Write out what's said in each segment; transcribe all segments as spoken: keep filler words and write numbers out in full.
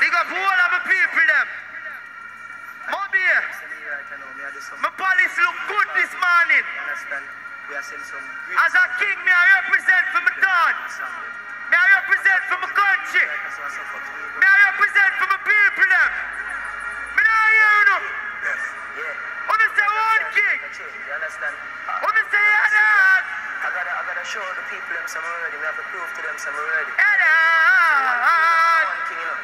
Big up all of the people them. Moby, my police look good this morning. As a king, me I represent for my town. Me I represent for my country. Me I represent for my people them. Me not hear you know. When me say one king. When me say yeah, I gotta, I gotta show the people them some already. We have to prove to them some already. yeah, One king, you know.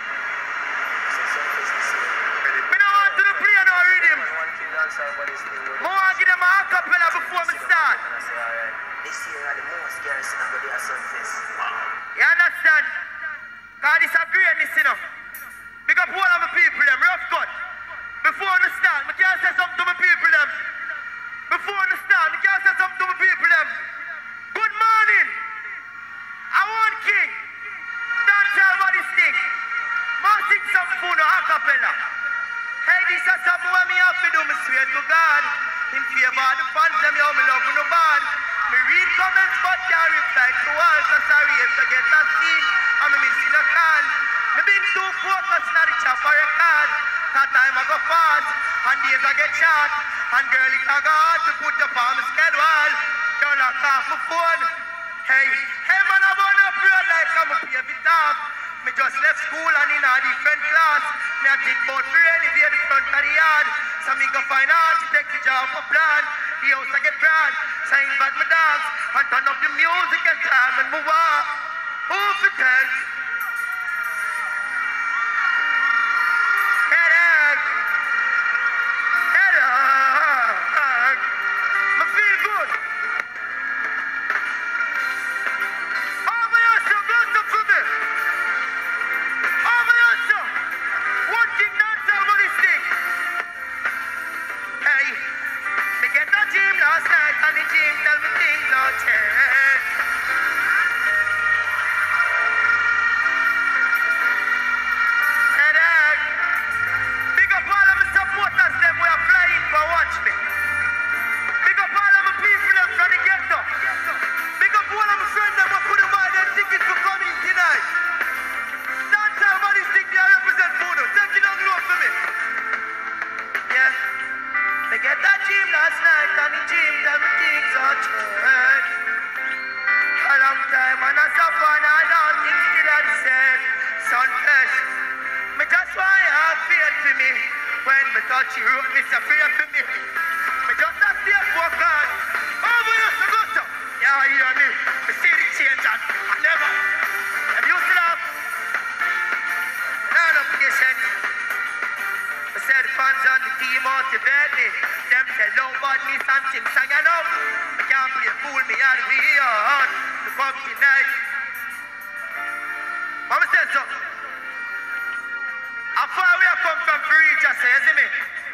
me don't want to play no rhythm. One king dance out what is the I want to give them a acapella before me start. And I say, alright, this year are the most garrison of the Sunfest. You understand? Because this is a greatness, you know. Big up all of my people, them, rough cut. Before I start, I can't say something to my people, them. Before I start, I can't say something to my people, them. Good morning. I want king. Don't tell about this thing. Must sing some food or acapella. Hey, this is something what me have to do, me swear to God. In favor of the fans, them, yo, me love no bad. Me read comments, but can't reply to all. So sorry if I get that scene. I'm missing a call. Me been too focused on the chopper record. That time I go fast, and days I get shot. And girl, it a go hard to put up on my schedule. Don't lock off my phone. Hey, hey man, I wanna pray like I'm a pay it off. Me just left school and in a different class. Me I think about me renovate the front of the yard. So me go find out to take the job for plan. The house I get brand. So I invite my dogs and turn up the music and time and move on. Who for tell? Headache. Headache. Me feel good. Oh my God, bless up for me. Oh my God, one king dance all about this thing. Hey, me get a gym last night and the gym tell me things not change. Headache. Big up all of my supporters, them who are flying for watch me. Big up all of my people, them from the ghetto. Big up all of my friends, them who couldn't buy their tickets for coming tonight. Dance all about this thing, they represent Funo. Take it down low for me. Yeah. Me get that gym last night and the gym tell me things are changed. A long time and I suffer and I know things still are the same. Sunfest. Me just want you have faith for me. When me touch you, me say pray for me. Me just have stay focused. Oh, we used to go so. Yeah, you hear me. Me see the change and I never. Have you still have? None of patience. I said the fans on the team motivate me. Them say low badness and things and you know. I can't play fool me all the way on. The come tonight. Mama said so. How far we have come from free reach, I say, you see me?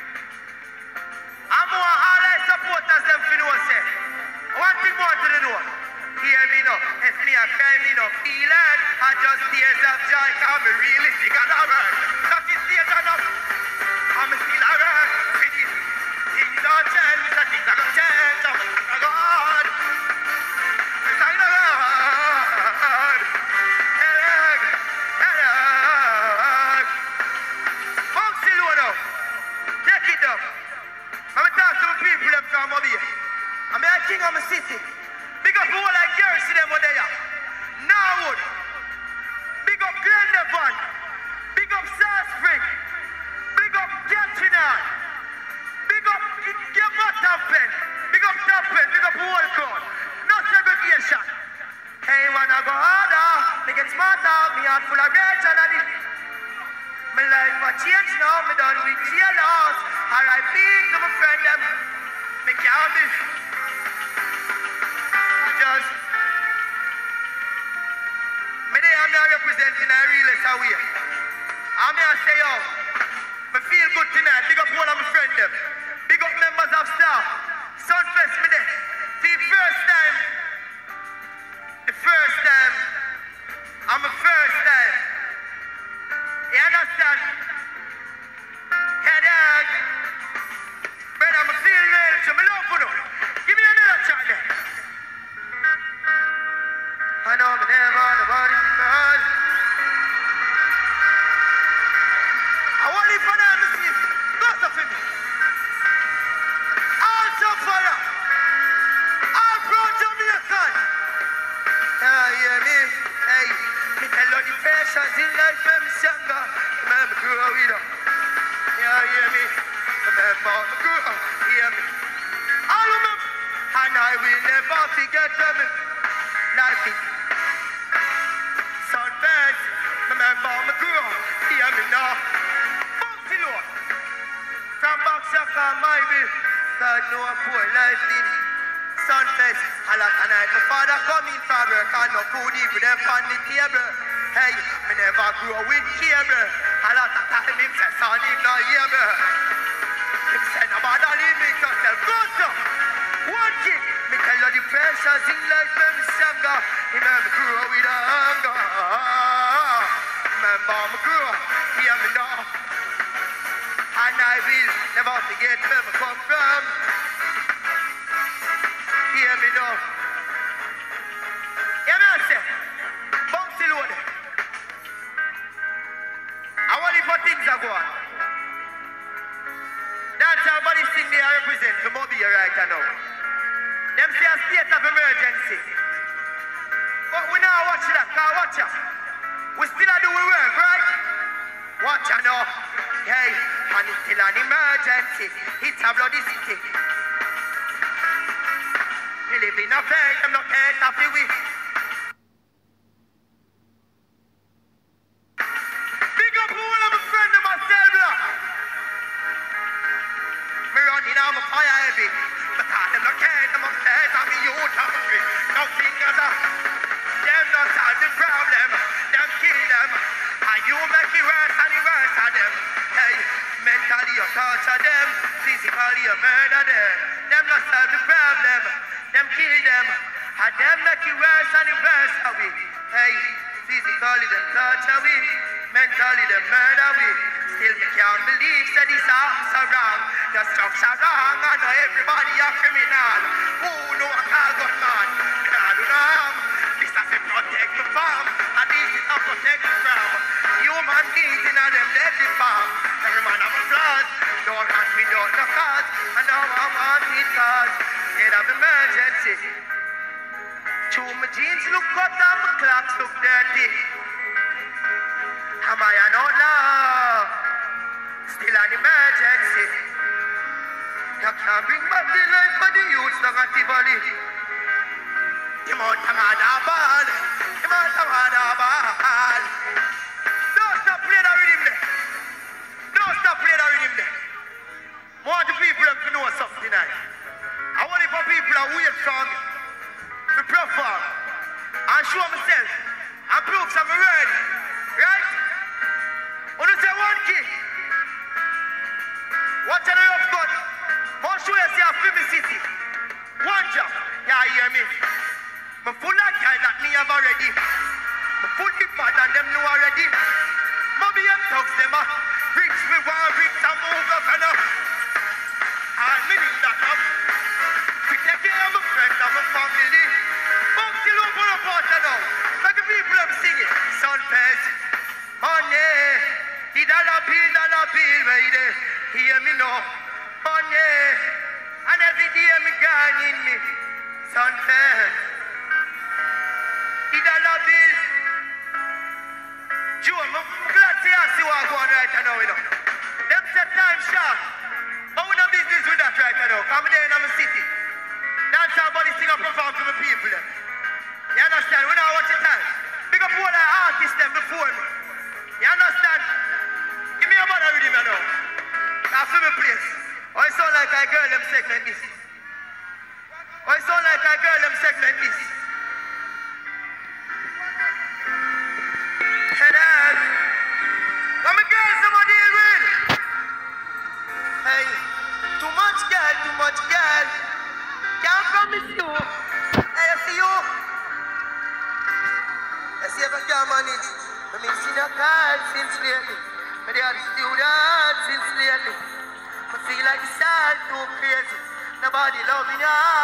I'm more all I supporters them for know say. One thing more to the know. Hear me now. If me a cry me no feel it. I just tears of joy cause me really sick of the word. That is tears enough. I'm still around. Things don't change. The things are gonna change. I'm gonna go on. Things are gonna go on. Headache. Headache. Folks still know now. Take it up. I'm gonna talk to the people them from over here. I'm a king of my city. Big up all like girls to them over there. Norwood. Big up Glendevon. Big up South Spring. Big up Gatrinal. Big up Tampen. Big up Tampen. Big up Walcott. No segregation. Hey, wanna go harder. Me get smarter. Me heart full of rage and I did. My life a change now. Me done with jailhouse. R I P to my friend them. Me can't be. I just. Me there I'm not representing a realist away. I'm here to say yo. Me feel good tonight. Big up one of my friends them. Big up members of staff. Sunfest me there. The first time. The first time. I'm the first time. You understand? Headache. Brother, I'm feel real. So me love for you. Give me another chat there. I know me never want nobody because like them younger. Remember grow with them. Yeah, hear me? Remember me grow, hear me? All of them, and I will never forget them. Like it. Sunbirds, remember me grow, hear me now. Bounty Lord. From Boxer, come my will. God know a poor life in Sunfest, a lot of night. My father come in from work and no food even them on the table. Hey, me never grew up with cable. A lot of time him say, son, him not hear me. Him say, no matter leave me to tell God so. One thing, me tell you the pressures in life them stronger. Remember me grew up with a hunger. Remember me grew up, hear me now. And I will never forget where me come from. Hear me now. Hear me I say, Bounty Lord. I want it for things are going. That's how everybody sing they are represent the mobile right now. Them say a state of emergency. But we now watch that, cause watch ya. We still are doing work, right? Watch ya now. Hey, and it's still an emergency. It's a bloody city. We live in a faith, I'm not care happy with. Big up all of my friends and myself, block. Me running out my fire heavy. Because them not care, them upstairs, I'm the youth hungry. No fingers up. Them not solve the problem. Them kill them. And you make it worse and it worse of them. Hey, mentally you torture them. Physically you murder them. Them not solve the problem. Them kill them, and them make it worse and it worse of it. Hey, physically them torture we, mentally them murder we. Still me can't believe that these arms are wrong. The structure wrong, I know everybody a criminal. Who know a car gun man? Can't do no harm. This has to protect the farm, and this is to protect the from human beings in a them deadly farm. Every man have a flaws, don't want without no cause, and now I want it cause. State of emergency. Two my jeans look cut and my clocks look dirty. Am I an outlaw? Still an emergency. You can't bring back the life for the youths long at Tivoli. The mount of ball. The mount of ball. Don't stop playing that rhythm there. Don't stop playing that rhythm there. More the people have to know something tonight. I want it for people that wait for me to perform and show myself and prove I'm ready. Right? When you say one key, watch out of God. More show you see a film city. One job. Yeah, hear me. I'm full of guys that me have already. I'm full of bad and them know already. Maybe I'm thugs them up. Rich me want rich and move up and up. And me need that up. Take care of my friends and my family. Bounty Lord for a partner now. Like the people I'm singing. Sunfest, money. The dollar bill, dollar bill, baby. Hear me now. Money. And every day me gone in me. Sunfest. The dollar bill. Joe, I'm glad to see what's going on right now, you know. Them set time short. But we no business with that right now. Come there in my city. Dance somebody sing and perform to the people. You understand? We don't watch the time. Big up all the artists them before me. You understand? Give me a bother with him now. Now fill me place. Oh, it sound like a girl them segment this. Oh, it sound like a girl them segment this. And then, when my girls them a deal with. Hey, too much girl, too much girl. Can't promise you. Hey, I see you. I see if I can manage. I mean, see no card since lately. But they are the students since lately. I feel like it's all too crazy. Nobody loving you.